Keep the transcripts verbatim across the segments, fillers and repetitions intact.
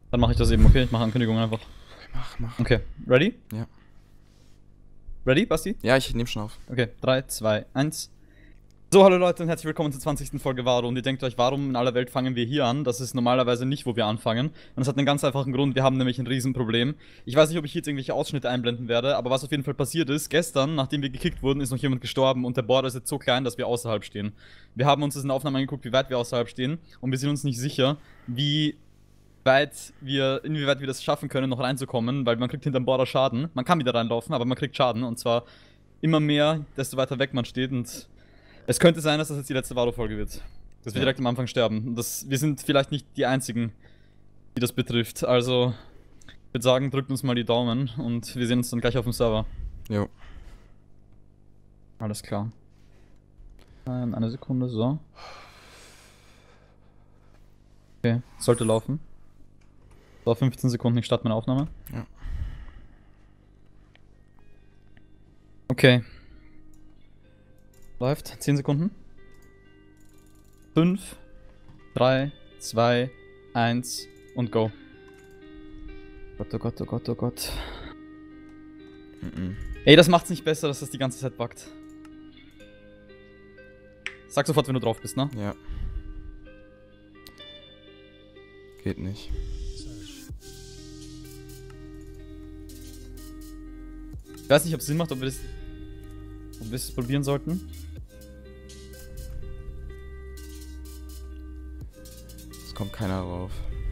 Dann mache ich das eben, okay? Ich mache Ankündigungen einfach. Mach, mach. Okay, ready? Ja. Ready, Basti? Ja, ich nehme schon auf. Okay, drei, zwei, eins. So, hallo Leute und herzlich willkommen zur zwanzigsten Folge Varo. Und ihr denkt euch, warum in aller Welt fangen wir hier an? Das ist normalerweise nicht, wo wir anfangen. Und das hat einen ganz einfachen Grund, wir haben nämlich ein Riesenproblem. Ich weiß nicht, ob ich jetzt irgendwelche Ausschnitte einblenden werde, aber was auf jeden Fall passiert ist, gestern, nachdem wir gekickt wurden, ist noch jemand gestorben und der Border ist jetzt so klein, dass wir außerhalb stehen. Wir haben uns das in der Aufnahme angeguckt, wie weit wir außerhalb stehen und wir sind uns nicht sicher, wie weit wir, inwieweit wir das schaffen können, noch reinzukommen, weil man kriegt hinterm Border Schaden. Man kann wieder reinlaufen, aber man kriegt Schaden und zwar immer mehr, desto weiter weg man steht und es könnte sein, dass das jetzt die letzte Varo-Folge wird. Dass wir Ja. direkt am Anfang sterben. Und das, wir sind vielleicht nicht die Einzigen, die das betrifft. Also, ich würde sagen, drückt uns mal die Daumen und wir sehen uns dann gleich auf dem Server. Jo. Alles klar. Ähm, eine Sekunde, so. Okay, sollte laufen. So, fünfzehn Sekunden, ich starte meine Aufnahme. Ja. Okay. Läuft. zehn Sekunden. fünf, drei, zwei, eins und go. Gott, oh Gott, oh Gott, oh Gott. Mhm. Ey, das macht's nicht besser, dass das die ganze Zeit buggt. Sag sofort, wenn du drauf bist, ne? Ja. Geht nicht. Ich weiß nicht, ob es Sinn macht, ob wir das, ob wir das probieren sollten. Es kommt keiner drauf.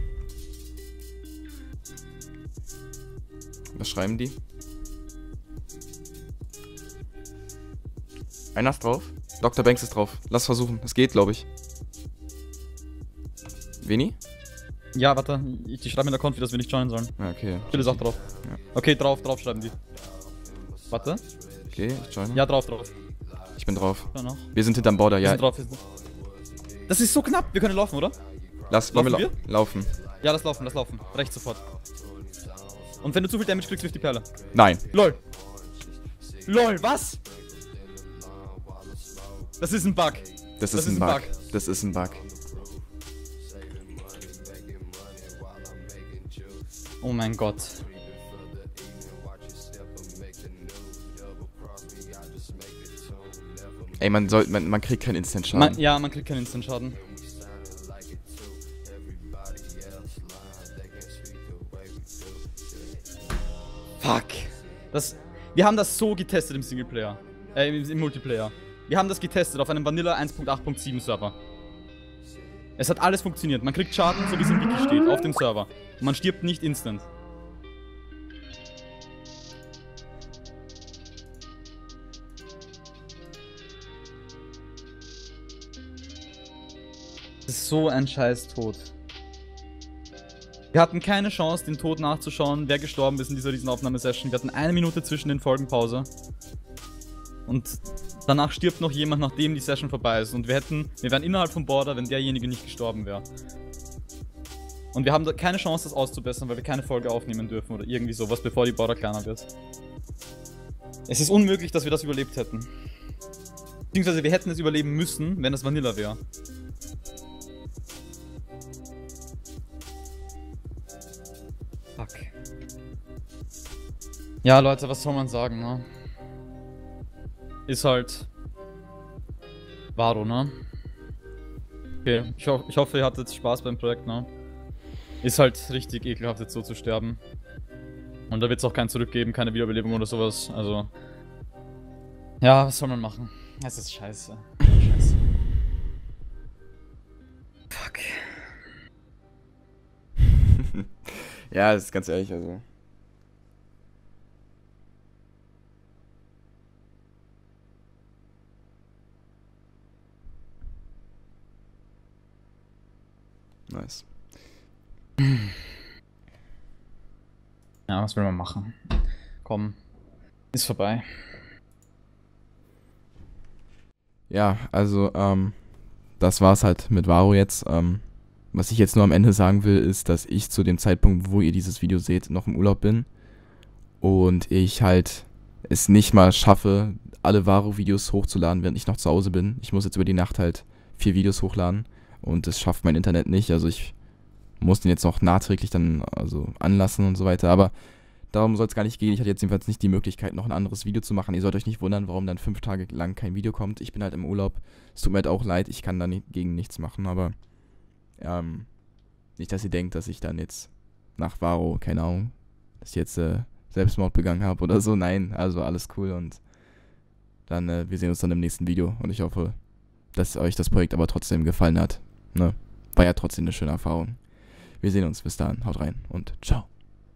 Was schreiben die? Einer ist drauf? Doktor Banks ist drauf. Lass versuchen. Es geht, glaube ich. Veni? Ja, warte, ich, die schreiben in der Konfi, dass wir nicht joinen sollen. Ja, okay. Phil ist auch drauf. Ja. Okay, drauf, drauf schreiben die. Warte. Okay, ich joine. Ja, drauf, drauf. Ich bin drauf. Ja, noch. Wir sind hinterm Border, Wir ja. sind drauf, wir sind Das ist so knapp, wir können laufen, oder? Lass, wollen Laufen wir lau laufen. Ja, lass laufen, lass laufen. Rechts sofort. Und wenn du zu viel Damage kriegst, wirf die Perle. Nein. LOL. LOL, was? Das ist ein Bug. Das ist, ein, Bug. Das ist ein Bug. Oh mein Gott. Ey, man soll, man, man kriegt keinen Instant-Schaden. Man, ja, man kriegt keinen Instant-Schaden. Fuck. Das, wir haben das so getestet im Singleplayer. Äh, im, im Multiplayer. Wir haben das getestet auf einem Vanilla eins Punkt acht Punkt sieben Server. Es hat alles funktioniert. Man kriegt Schaden, so wie es im Wiki steht, auf dem Server. Und man stirbt nicht instant. Das ist so ein scheiß Tod. Wir hatten keine Chance, den Tod nachzuschauen, wer gestorben ist in dieser Riesenaufnahmesession. Wir hatten eine Minute zwischen den Folgen Pause. Und danach stirbt noch jemand, nachdem die Session vorbei ist. Und wir hätten, wir wären innerhalb vom Border, wenn derjenige nicht gestorben wäre. Und wir haben da keine Chance, das auszubessern, weil wir keine Folge aufnehmen dürfen oder irgendwie sowas, bevor die Border kleiner wird. Es ist unmöglich, dass wir das überlebt hätten. Beziehungsweise wir hätten es überleben müssen, wenn es Vanilla wäre. Fuck. Ja, Leute, was soll man sagen, ne? Ist halt Varo, ne? Okay, ich, ho ich hoffe, ihr hattet Spaß beim Projekt, ne? Ist halt richtig ekelhaft, jetzt so zu sterben. Und da wird es auch kein Zurück geben, keine Wiederbelebung oder sowas, also... Ja, was soll man machen? Es ist scheiße. Scheiße. Fuck. Ja, das ist ganz ehrlich, also. Nice. Ja, was will man machen? Komm, ist vorbei. Ja, also, ähm, das war's halt mit Varo jetzt. Ähm, was ich jetzt nur am Ende sagen will, ist, dass ich zu dem Zeitpunkt, wo ihr dieses Video seht, noch im Urlaub bin. Und ich halt es nicht mal schaffe, alle Varo-Videos hochzuladen, während ich noch zu Hause bin. Ich muss jetzt über die Nacht halt vier Videos hochladen. Und das schafft mein Internet nicht. Also ich muss den jetzt noch nachträglich dann also anlassen und so weiter, aber darum soll es gar nicht gehen. Ich hatte jetzt jedenfalls nicht die Möglichkeit, noch ein anderes Video zu machen. Ihr sollt euch nicht wundern, warum dann fünf Tage lang kein Video kommt. Ich bin halt im Urlaub. Es tut mir halt auch leid, ich kann da nicht, gegen nichts machen, aber ähm, nicht, dass ihr denkt, dass ich dann jetzt nach Varo, keine Ahnung, dass ich jetzt äh, Selbstmord begangen habe oder so. Nein, also alles cool und dann, äh, wir sehen uns dann im nächsten Video und ich hoffe, dass euch das Projekt aber trotzdem gefallen hat. Ne? War ja trotzdem eine schöne Erfahrung. Wir sehen uns bis dahin. Haut rein und ciao.